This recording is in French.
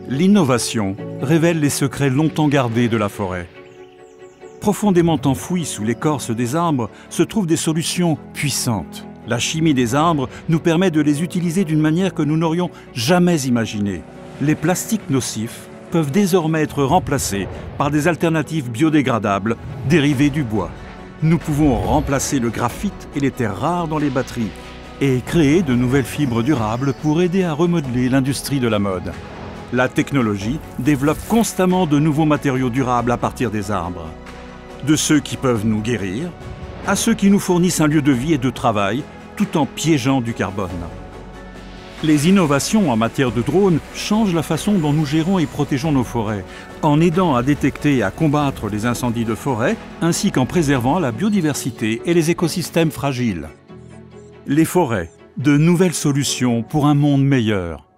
L'innovation révèle les secrets longtemps gardés de la forêt. Profondément enfouis sous l'écorce des arbres se trouvent des solutions puissantes. La chimie des arbres nous permet de les utiliser d'une manière que nous n'aurions jamais imaginée. Les plastiques nocifs peuvent désormais être remplacés par des alternatives biodégradables dérivées du bois. Nous pouvons remplacer le graphite et les terres rares dans les batteries et créer de nouvelles fibres durables pour aider à remodeler l'industrie de la mode. La technologie développe constamment de nouveaux matériaux durables à partir des arbres. De ceux qui peuvent nous guérir, à ceux qui nous fournissent un lieu de vie et de travail, tout en piégeant du carbone. Les innovations en matière de drones changent la façon dont nous gérons et protégeons nos forêts, en aidant à détecter et à combattre les incendies de forêt, ainsi qu'en préservant la biodiversité et les écosystèmes fragiles. Les forêts, de nouvelles solutions pour un monde meilleur.